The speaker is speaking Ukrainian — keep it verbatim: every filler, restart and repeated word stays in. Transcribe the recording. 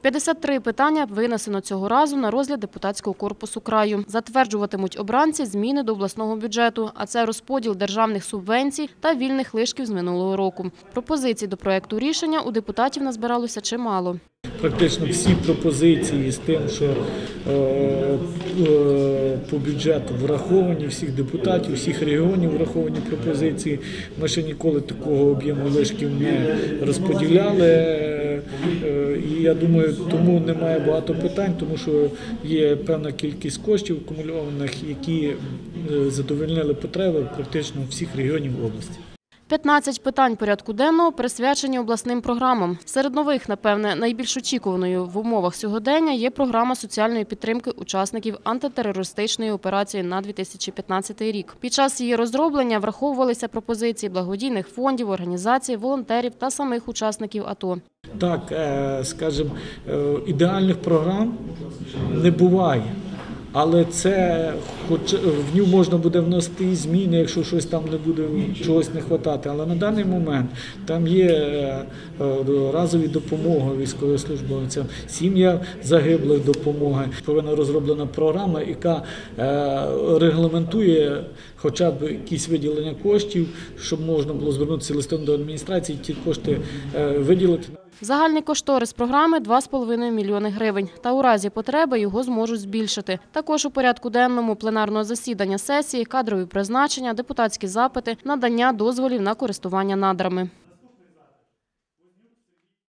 п'ятдесят три питання винесено цього разу на розгляд депутатського корпусу краю. Затверджуватимуть обранці зміни до обласного бюджету, а це розподіл державних субвенцій та вільних лишків з минулого року. Пропозицій до проекту рішення у депутатів назбиралося чимало. Практично всі пропозиції з тим, що е, е, по бюджету враховані, всіх депутатів, всіх регіонів враховані пропозиції. Ми ще ніколи такого об'єму лишків не розподіляли. Е, е, і я думаю, тому немає багато питань, тому що є певна кількість коштів акумульованих, які е, задовольнили потреби практично всіх регіонів області. п'ятнадцять питань порядку денного присвячені обласним програмам. Серед нових, напевне, найбільш очікуваною в умовах сьогодення є програма соціальної підтримки учасників антитерористичної операції на дві тисячі п'ятнадцятий рік. Під час її розроблення враховувалися пропозиції благодійних фондів, організацій, волонтерів та самих учасників АТО. Так, скажімо, ідеальних програм не буває. Але це, хоч в нього можна буде вносити і зміни, якщо щось там не буде, чогось не вистачати. Але на даний момент там є разові допомоги військовослужбовцям, сім'ям загиблих допомоги. Повинна розроблена програма, яка регламентує хоча б якісь виділення коштів, щоб можна було звернутися листом до адміністрації, ті кошти виділити. Загальний кошторис програми – два з половиною мільйони гривень. Та у разі потреби його зможуть збільшити. Також у порядку денному пленарного засідання сесії, кадрові призначення, депутатські запити, надання дозволів на користування надрами.